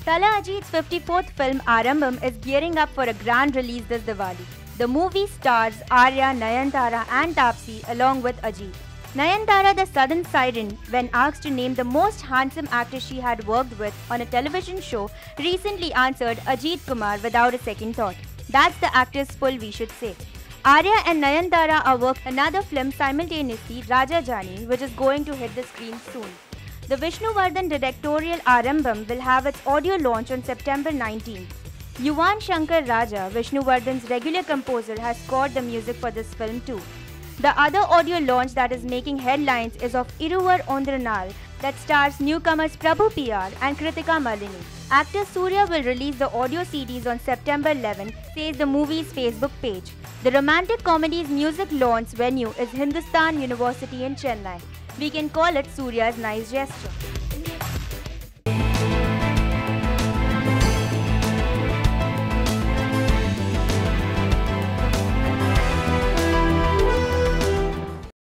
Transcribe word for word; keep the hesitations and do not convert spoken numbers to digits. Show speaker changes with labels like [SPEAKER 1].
[SPEAKER 1] Tala Ajit's fifty-fourth film Arambam is gearing up for a grand release this Diwali. The movie stars Arya, Nayanthara and Taapsee along with Ajit. Nayanthara, the Southern Siren, when asked to name the most handsome actor she had worked with on a television show, recently answered Ajit Kumar without a second thought. That's the actor's pull, we should say. Arya and Nayanthara are working another film simultaneously, Raja Jani, which is going to hit the screen soon. The Vishnuvardhan directorial Arambam will have its audio launch on September nineteenth. Yuvan Shankar Raja, Vishnuvardhan's regular composer, has scored the music for this film too. The other audio launch that is making headlines is of Iruvar Ondranal, that stars newcomers Prabhu P R and Kritika Malini. Actor Surya will release the audio C Ds on September eleventh, says the movie's Facebook page. The romantic comedy's music launch venue is Hindustan University in Chennai. We can call it Surya's nice gesture.